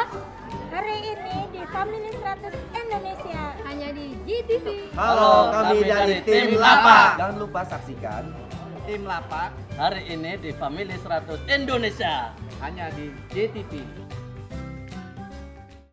Lupas hari ini di Family 100 Indonesia hanya di GTV. Halo, kami dari tim Lapak. Jangan lupa saksikan Tim Lapak hari ini di Family 100 Indonesia hanya di GTV.